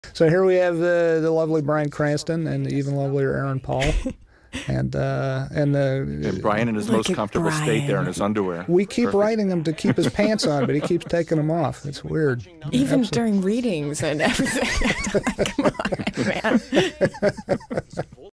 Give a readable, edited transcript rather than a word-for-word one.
So here we have the lovely Bryan Cranston and the even lovelier Aaron Paul. And Bryan in his most comfortable state there in his underwear. We keep writing him to keep his pants on, but he keeps taking them off. It's weird. Even during readings and everything. Come on, man.